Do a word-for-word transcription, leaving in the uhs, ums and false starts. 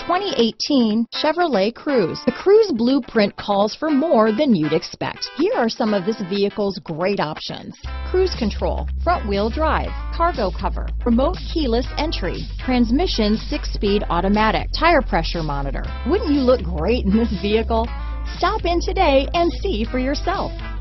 twenty eighteen Chevrolet Cruze. The Cruze blueprint calls for more than you'd expect. Here are some of this vehicle's great options: cruise control, front wheel drive, cargo cover, remote keyless entry, transmission six-speed automatic, tire pressure monitor. Wouldn't you look great in this vehicle? Stop in today and see for yourself.